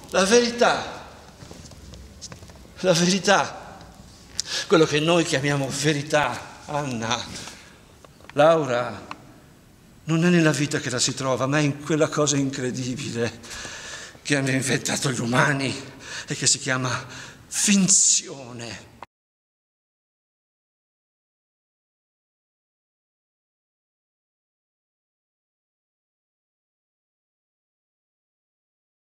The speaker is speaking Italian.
La verità, quello che noi chiamiamo verità, Anna, Laura, non è nella vita che la si trova, ma è in quella cosa incredibile che hanno inventato gli umani e che si chiama finzione.